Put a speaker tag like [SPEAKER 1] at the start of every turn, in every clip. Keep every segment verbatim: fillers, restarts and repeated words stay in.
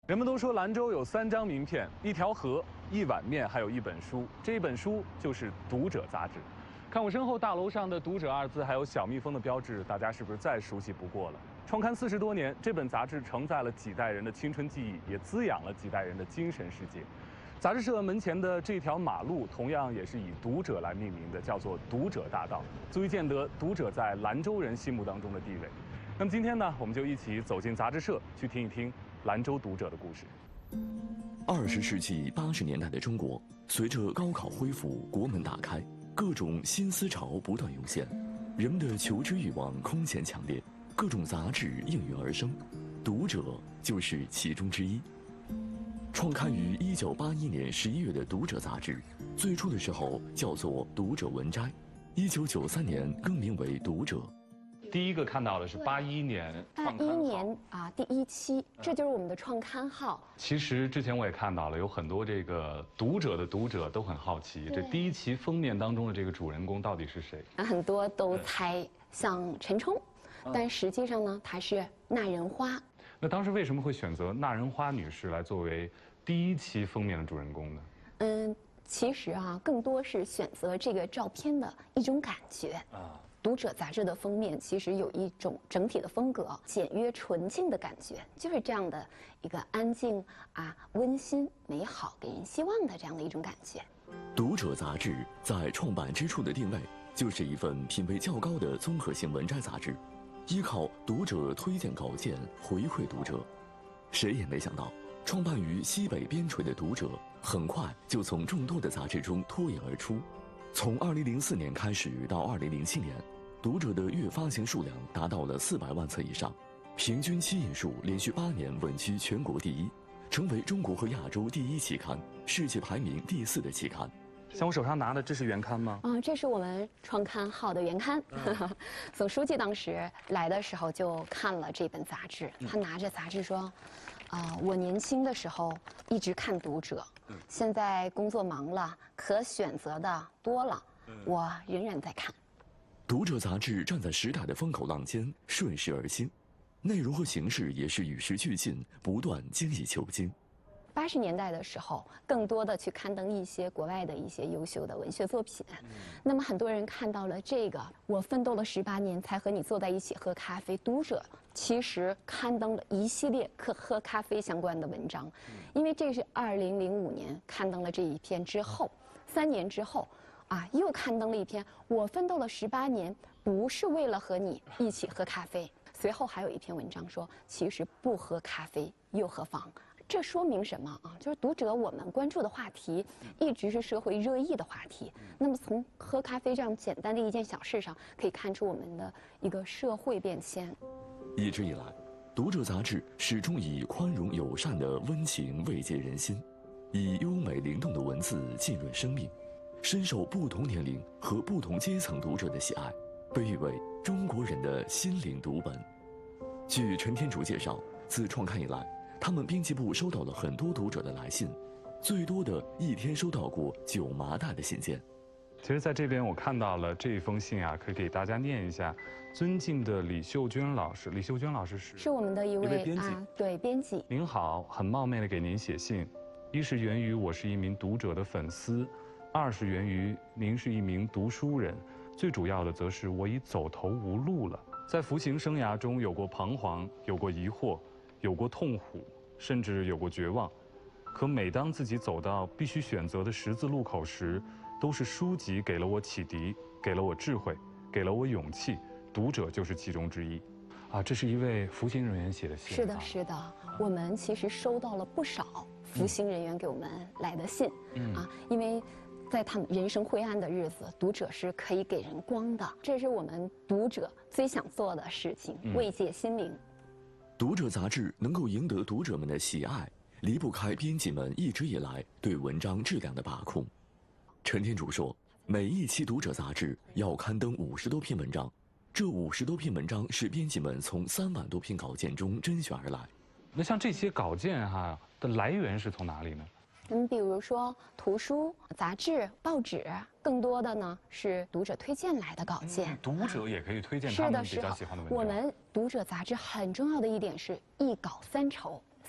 [SPEAKER 1] 人们都说兰州有三张名片：一条河、一碗面，还有一本书。这一本书就是《读者》杂志。看我身后大楼上的“读者”二字，还有小蜜蜂的标志，大家是不是再熟悉不过了？创刊四十多年，这本杂志承载了几代人的青春记忆，也滋养了几代人的精神世界。杂志社门前的这条马路，同样也是以“读者”来命名的，叫做“读者大道”，足以见得《读者》在兰州人心目当中的地位。那么今天呢，我们就一起走进杂志社，去听一听兰州读者的故事。
[SPEAKER 2] 二十世纪八十年代的中国，随着高考恢复，国门打开，各种新思潮不断涌现，人们的求知欲望空前强烈，各种杂志应运而生，《读者》就是其中之一。创刊于一九八一年十一月的《读者》杂志，最初的时候叫做《读者文摘》，一九九三年更名为《读者》。
[SPEAKER 1] 第一个看到的是八一年
[SPEAKER 3] 八一年啊，第一期，这就是我们的创刊号。
[SPEAKER 1] 其实之前我也看到了，有很多这个读者的读者都很好奇，这第一期封面当中的这个主人公到底是谁？
[SPEAKER 3] 很多都猜像陈冲，但实际上呢，她是那人花。
[SPEAKER 1] 那当时为什么会选择那人花女士来作为第一期封面的主人公呢？
[SPEAKER 3] 嗯，其实啊，更多是选择这个照片的一种感觉啊。读者杂志的封面其实有一种整体的风格，简约纯净的感觉，就是这样的一个安静啊、温馨、美好、给人希望的这样的一种感觉。
[SPEAKER 2] 读者杂志在创办之初的定位就是一份品位较高的综合性文摘杂志，依靠读者推荐稿件回馈读者。谁也没想到，创办于西北边陲的读者，很快就从众多的杂志中脱颖而出。从二零零四年开始到二零零七年，读者的月发行数量达到了四百万册以上，平均期印数连续八年稳居全国第一，成为中国和亚洲第一期刊，世界排名第四的期刊。
[SPEAKER 1] 像我手上拿的，这是原刊吗？
[SPEAKER 3] 啊、嗯，这是我们创刊号的原刊。嗯、总书记当时来的时候就看了这本杂志，他拿着杂志说：“啊、呃，我年轻的时候一直看《读者》，现在工作忙了，可选择的多了，我仍然在看。”《
[SPEAKER 2] 读者》杂志站在时代的风口浪尖，顺势而兴，内容和形式也是与时俱进，不断精益求精。
[SPEAKER 3] 八十年代的时候，更多的去刊登一些国外的一些优秀的文学作品。嗯、那么很多人看到了这个，我奋斗了十八年才和你坐在一起喝咖啡。读者其实刊登了一系列和喝咖啡相关的文章，嗯、因为这是二零零五年刊登了这一篇之后，三年之后，啊，又刊登了一篇。我奋斗了十八年，不是为了和你一起喝咖啡。随后还有一篇文章说，其实不喝咖啡又何妨？这说明什么啊？就是读者我们关注的话题一直是社会热议的话题。那么从喝咖啡这样简单的一件小事上，可以看出我们的一个社会变迁。
[SPEAKER 2] 一直以来，读者杂志始终以宽容友善的温情慰藉人心，以优美灵动的文字浸润生命，深受不同年龄和不同阶层读者的喜爱，被誉为中国人的心灵读本。据陈天竺介绍，自创刊以来，他们编辑部收到了很多读者的来信，最多的一天收到过九麻袋的信件。
[SPEAKER 1] 其实在这边我看到了这封信啊，可以给大家念一下。尊敬的李秀娟老师，李秀娟老师是
[SPEAKER 3] 是我们的一位,
[SPEAKER 1] 一位编辑、
[SPEAKER 3] 啊，对，编辑。
[SPEAKER 1] 您好，很冒昧的给您写信，一是源于我是一名读者的粉丝，二是源于您是一名读书人，最主要的则是我已走投无路了，在服刑生涯中有过彷徨，有过疑惑，有过痛苦，甚至有过绝望。可每当自己走到必须选择的十字路口时，都是书籍给了我启迪，给了我智慧，给了我勇气。读者就是其中之一。啊，这是一位服刑人员写的信。
[SPEAKER 3] 是的，是的，我们其实收到了不少服刑人员给我们来的信。嗯啊，因为在他们人生灰暗的日子，读者是可以给人光的，这是我们读者最想做的事情，慰藉心灵。
[SPEAKER 2] 读者杂志能够赢得读者们的喜爱，离不开编辑们一直以来对文章质量的把控。陈天竺说，每一期读者杂志要刊登五十多篇文章，这五十多篇文章是编辑们从三万多篇稿件中甄选而来。
[SPEAKER 1] 那像这些稿件哈的来源是从哪里呢？
[SPEAKER 3] 嗯，比如说图书、杂志、报纸，更多的呢是读者推荐来的稿件。
[SPEAKER 1] 嗯、读者也可以推荐他们比较喜欢的文章。
[SPEAKER 3] 我们读者杂志很重要的一点是一稿三筹。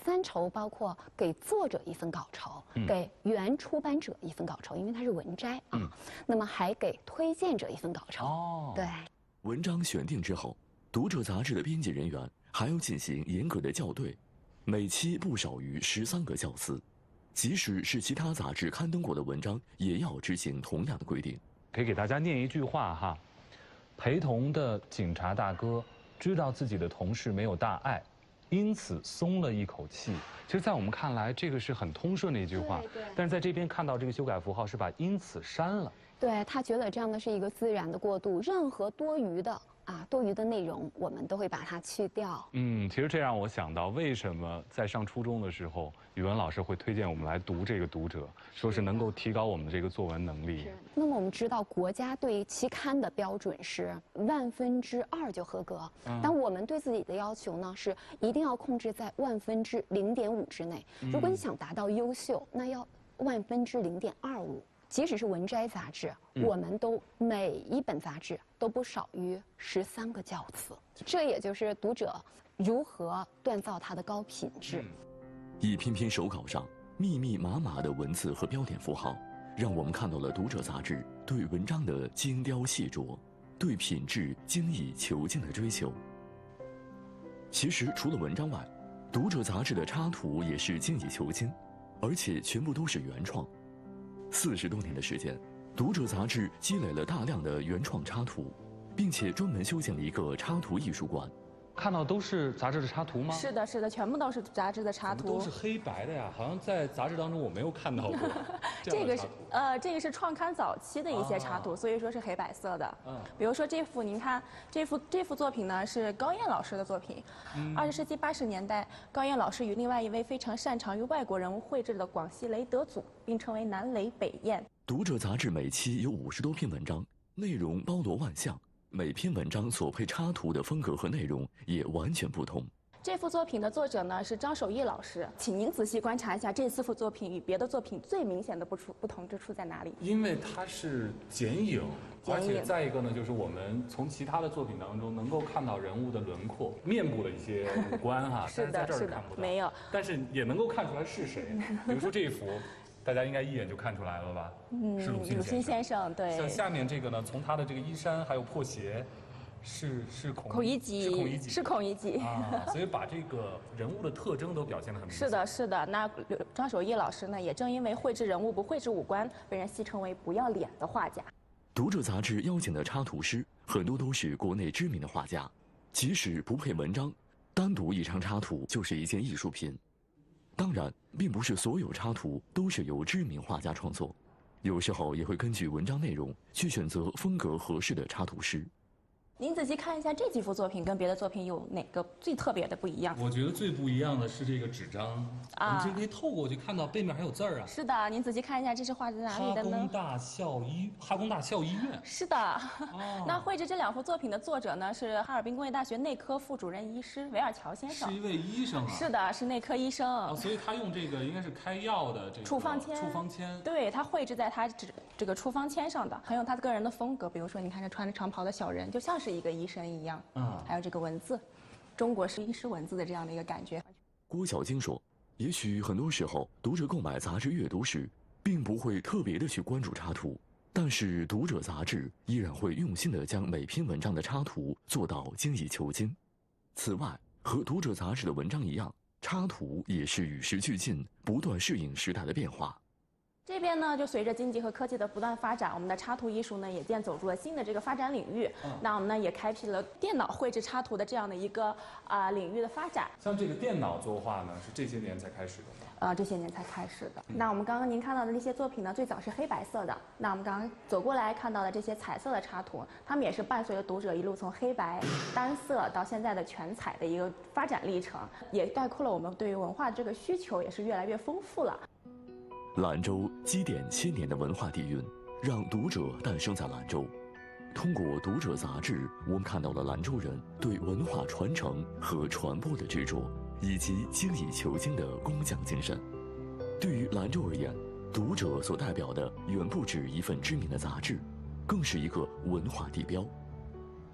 [SPEAKER 3] 三酬包括给作者一份稿酬，
[SPEAKER 1] 嗯、
[SPEAKER 3] 给原出版者一份稿酬，因为它是文摘啊。嗯、那么还给推荐者一份稿酬。哦，对。
[SPEAKER 2] 文章选定之后，读者杂志的编辑人员还要进行严格的校对，每期不少于十三个校次。即使是其他杂志刊登过的文章，也要执行同样的规定。
[SPEAKER 1] 可以给大家念一句话哈：陪同的警察大哥知道自己的同事没有大碍，因此松了一口气。其实，在我们看来，这个是很通顺的一句话。对对。但是在这边看到这个修改符号是把因此删了。
[SPEAKER 3] 对，他觉得这样的是一个自然的过渡，任何多余的啊多余的内容，我们都会把它去掉。
[SPEAKER 1] 嗯，其实这让我想到，为什么在上初中的时候，语文老师会推荐我们来读这个《读者》，说是能够提高我们的这个作文能力。
[SPEAKER 3] 那么我们知道，国家对期刊的标准是万分之二就合格，嗯、但我们对自己的要求呢，是一定要控制在万分之零点五之内。如果你想达到优秀，那要万分之零点二五。即使是文摘杂志，嗯、我们都每一本杂志都不少于十三个校次。这也就是读者如何锻造它的高品质。
[SPEAKER 2] 一篇篇手稿上密密麻麻的文字和标点符号，让我们看到了读者杂志对文章的精雕细琢，对品质精益求精的追求。其实除了文章外，读者杂志的插图也是精益求精，而且全部都是原创。四十多年的时间，读者杂志积累了大量的原创插图，并且专门修建了一个插图艺术馆。
[SPEAKER 1] 看到都是杂志的插图吗？
[SPEAKER 4] 是的，是的，全部都是杂志的插图。
[SPEAKER 1] 都是黑白的呀，好像在杂志当中我没有看到过。这,
[SPEAKER 4] 这个是呃，这个是创刊早期的一些插图，啊、所以说是黑白色的。嗯，比如说这幅，您看这幅这幅作品呢是高燕老师的作品。二十、嗯、世纪八十年代，高燕老师与另外一位非常擅长于外国人物绘制的广西雷德祖并称为南雷北燕。
[SPEAKER 2] 读者杂志每期有五十多篇文章，内容包罗万象。每篇文章所配插图的风格和内容也完全不同。
[SPEAKER 4] 这幅作品的作者呢是张守义老师，请您仔细观察一下这四幅作品与别的作品最明显的不出不同之处在哪里？
[SPEAKER 1] 因为它是剪影，而且再一个呢，就是我们从其他的作品当中能够看到人物的轮廓、面部的一些五官哈，
[SPEAKER 4] 是的，
[SPEAKER 1] 但是在这儿看不到，
[SPEAKER 4] 没有，
[SPEAKER 1] 但是也能够看出来是谁。比如说这一幅。大家应该一眼就看出来了吧？嗯，是鲁迅先生。
[SPEAKER 4] 鲁迅先生，对。
[SPEAKER 1] 像下面这个呢，从他的这个衣衫还有破鞋，是是孔
[SPEAKER 4] 孔乙己，
[SPEAKER 1] 是孔乙己，
[SPEAKER 4] 是孔乙己
[SPEAKER 1] 啊。所以把这个人物的特征都表现得很明显。
[SPEAKER 4] 是的，是的。那张守义老师呢，也正因为绘制人物不绘制五官，被人戏称为“不要脸”的画家。
[SPEAKER 2] 读者杂志邀请的插图师很多都是国内知名的画家，即使不配文章，单独一张插图就是一件艺术品。当然，并不是所有插图都是由知名画家创作，有时候也会根据文章内容去选择风格合适的插图师。
[SPEAKER 4] 您仔细看一下这几幅作品跟别的作品有哪个最特别的不一样？
[SPEAKER 1] 我觉得最不一样的是这个纸张，啊、我们这可以透过去看到背面还有字儿啊。
[SPEAKER 4] 是的，您仔细看一下，这是画在哪里的呢？
[SPEAKER 1] 哈工大校医，哈工大校医院。
[SPEAKER 4] 是的，哦、那绘制这两幅作品的作者呢是哈尔滨工业大学内科副主任医师韦尔乔先生。
[SPEAKER 1] 是一位医生啊。
[SPEAKER 4] 是的，是内科医生。
[SPEAKER 1] 哦，所以他用这个应该是开药的这个
[SPEAKER 4] 处方签。
[SPEAKER 1] 处方签。
[SPEAKER 4] 对，他绘制在他这这个处方签上的，很有他个人的风格。比如说，你看这穿着长袍的小人，就像是一个医生一样。嗯，还有这个文字，中国式医师文字的这样的一个感觉。
[SPEAKER 2] 郭晓晶说，也许很多时候读者购买杂志阅读时，并不会特别的去关注插图，但是读者杂志依然会用心的将每篇文章的插图做到精益求精。此外，和读者杂志的文章一样，插图也是与时俱进，不断适应时代的变化。
[SPEAKER 4] 这边呢，就随着经济和科技的不断发展，我们的插图艺术呢也渐走入了新的这个发展领域。嗯、那我们呢也开辟了电脑绘制插图的这样的一个啊、呃、领域的发展。
[SPEAKER 1] 像这个电脑作画呢，是这些年才开始的吗？
[SPEAKER 4] 呃，这些年才开始的。嗯、那我们刚刚您看到的那些作品呢，最早是黑白色的。那我们刚刚走过来看到的这些彩色的插图，它们也是伴随着读者一路从黑白、单色到现在的全彩的一个发展历程，也概括了我们对于文化的这个需求也是越来越丰富了。
[SPEAKER 2] 兰州积淀千年的文化底蕴，让读者诞生在兰州。通过读者杂志，我们看到了兰州人对文化传承和传播的执着，以及精益求精的工匠精神。对于兰州而言，读者所代表的远不止一份知名的杂志，更是一个文化地标。